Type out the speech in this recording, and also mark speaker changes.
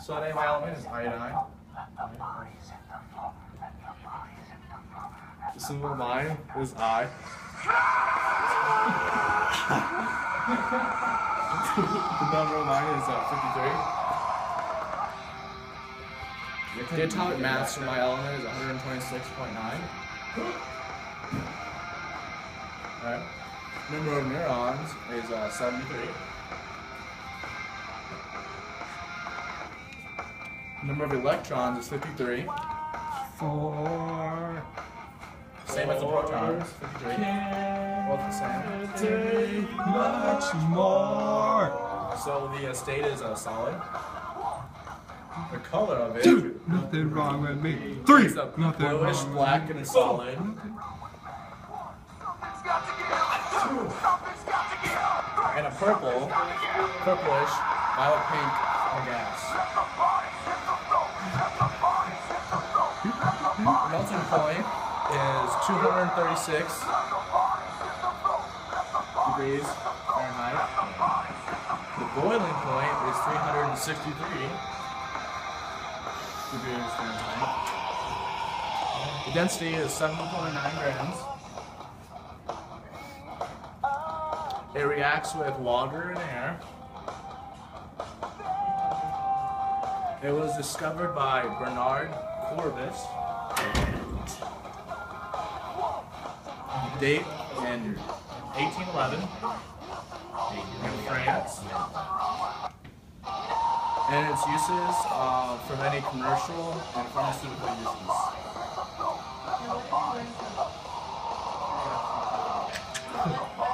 Speaker 1: So today my element is iodine. The symbol of mine is I. The number of mine is 53. The atomic mass for my element is 126.9. Alright. Number of neurons is 73. Number of electrons is 53.
Speaker 2: 4.
Speaker 1: Same as the protons, 53. Both the same.
Speaker 2: Take much more.
Speaker 1: So the state is solid. The color of it
Speaker 2: Dude, nothing wrong with me. 3.
Speaker 1: is a
Speaker 2: Nothing
Speaker 1: bluish
Speaker 2: wrong
Speaker 1: black
Speaker 2: with
Speaker 1: and solid. And a purplish, violet pink gas. The melting point is 236 degrees Fahrenheit. The boiling point is 363 degrees Fahrenheit. The density is 7.9 grams. It reacts with water and air. It was discovered by Bernard Corvus. Date in 1811 in France. And its uses for many commercial and pharmaceutical uses.